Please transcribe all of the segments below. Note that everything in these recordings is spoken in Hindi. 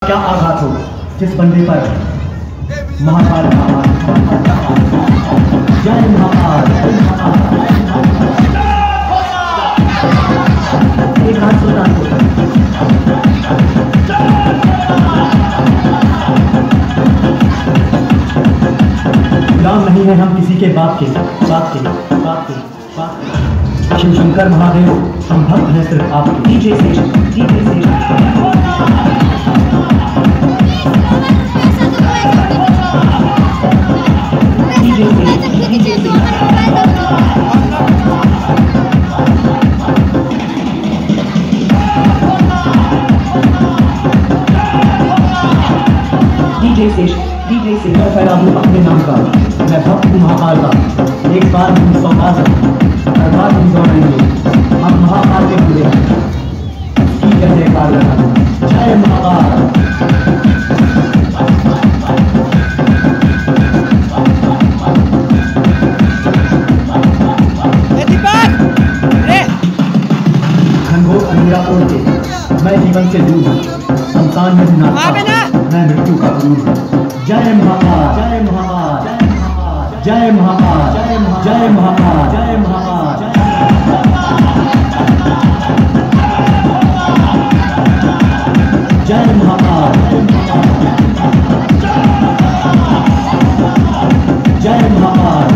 क्या आघात हो जिस बंदे पर महाकाल का जय महाकाल। एक हाथ सुल्तान को गुलाम नहीं है हम किसी के बाप के शिव शंकर महादेव हम भक्त हैं सिर्फ आपके। डीजे शेष डीजे से मैं फैला हूँ अपने नाम का, मैं भक्त हूँ महाकाल का। एक बार हम 100 बार हर बार हम दौड़ेंगे, हम महाकाल के पूरे की जयकार लगा दो। जय महाकाल। घनघोर अंधेरा तोड़ के मैं जीवन से दूर हूँ, संतान में नाचता मैं मृत्यु का दूर हूँ। जय महाकाल जय महाकाल जय महाकाल जय महाकाल जय महाकाल जय महाकाल जय महाकाल।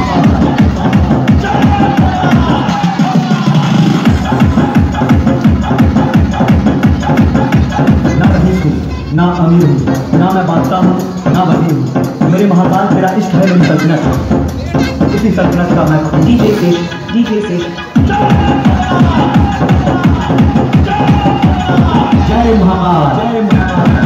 ना रईस हूँ ना अमीर हूँ, ना मैं बादशाह हूँ ना वजीर हूँ, मेरे महाकाल तेरा इश्क है मेरी सल्तनत, इसी सल्तनत का मैं डीजे शेष जय महाकाल जय महाकाल।